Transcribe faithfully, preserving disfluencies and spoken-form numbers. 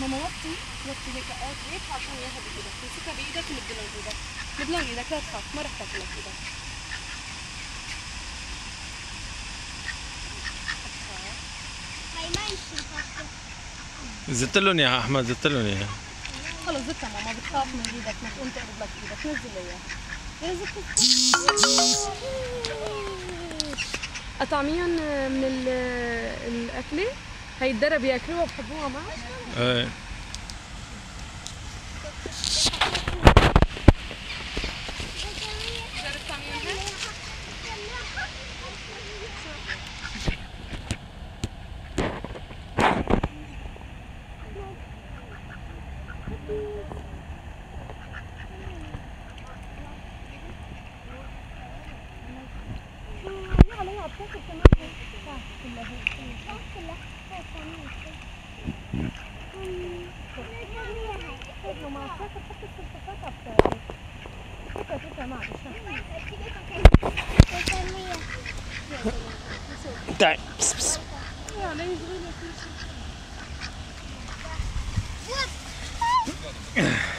ماما وطي وطي هيك قاط هيك عشان اياها بايدك، تمسكها بايدك ومدلون ايدك، مدلون ايدك لا تخاف، ما رح تاكلك ايدك. هاي ما يمشي. زدت لهم اياها احمد، زدت لهم اياها. خلص زدتها ماما، بتخاف من ايدك ما تقوم تقرب لك ايدك، نزل اياها. يا زدت أطعميهم من الأكلة؟ هي الدرب ياكلوها بحبوها معك؟ ايه تعي بس بس